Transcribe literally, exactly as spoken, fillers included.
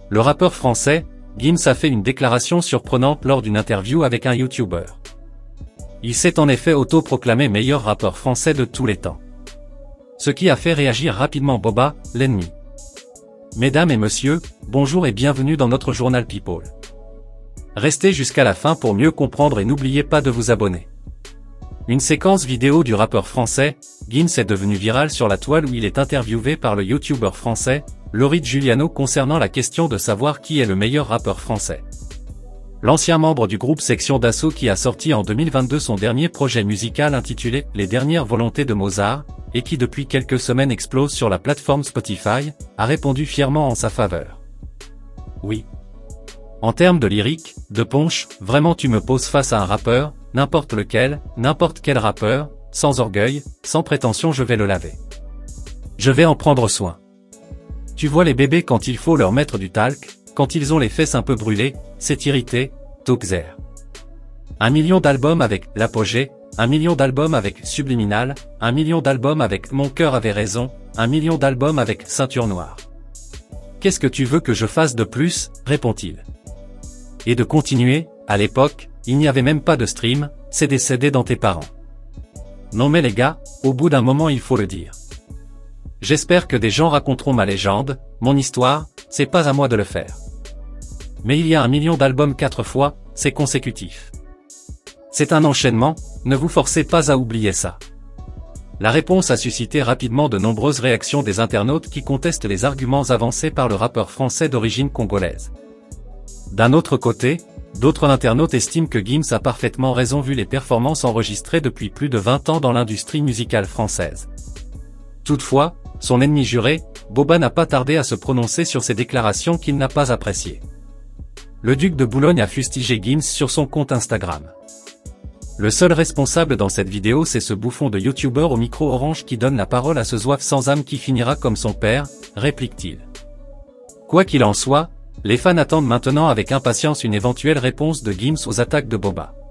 Le rappeur français, Gims a fait une déclaration surprenante lors d'une interview avec un YouTuber. Il s'est en effet auto-proclamé meilleur rappeur français de tous les temps. Ce qui a fait réagir rapidement Boba, l'ennemi. Mesdames et messieurs, bonjour et bienvenue dans notre journal People. Restez jusqu'à la fin pour mieux comprendre et n'oubliez pas de vous abonner. Une séquence vidéo du rappeur français, Gims est devenue virale sur la toile où il est interviewé par le YouTuber français, Laurie Giuliano concernant la question de savoir qui est le meilleur rappeur français. L'ancien membre du groupe Section d'Assaut qui a sorti en deux mille vingt-deux son dernier projet musical intitulé « Les dernières volontés de Mozart » et qui depuis quelques semaines explose sur la plateforme Spotify, a répondu fièrement en sa faveur. Oui. En termes de lyrique, de punch, vraiment tu me poses face à un rappeur, n'importe lequel, n'importe quel rappeur, sans orgueil, sans prétention je vais le laver. Je vais en prendre soin. Tu vois les bébés quand il faut leur mettre du talc, quand ils ont les fesses un peu brûlées, c'est irrité, Toxer. Un million d'albums avec l'apogée, un million d'albums avec Subliminal, un million d'albums avec Mon cœur avait raison, un million d'albums avec Ceinture noire. Qu'est-ce que tu veux que je fasse de plus, répond-il. Et de continuer, à l'époque, il n'y avait même pas de stream, c'est des C D dans tes parents. Non mais les gars, au bout d'un moment il faut le dire. J'espère que des gens raconteront ma légende, mon histoire, c'est pas à moi de le faire. Mais il y a un million d'albums quatre fois, c'est consécutif. C'est un enchaînement, ne vous forcez pas à oublier ça. La réponse a suscité rapidement de nombreuses réactions des internautes qui contestent les arguments avancés par le rappeur français d'origine congolaise. D'un autre côté, d'autres internautes estiment que Gims a parfaitement raison vu les performances enregistrées depuis plus de vingt ans dans l'industrie musicale française. Toutefois, son ennemi juré, Boba n'a pas tardé à se prononcer sur ces déclarations qu'il n'a pas appréciées. Le duc de Boulogne a fustigé Gims sur son compte Instagram. Le seul responsable dans cette vidéo c'est ce bouffon de YouTuber au micro orange qui donne la parole à ce zouave sans âme qui finira comme son père, réplique-t-il. Quoi qu'il en soit, les fans attendent maintenant avec impatience une éventuelle réponse de Gims aux attaques de Boba.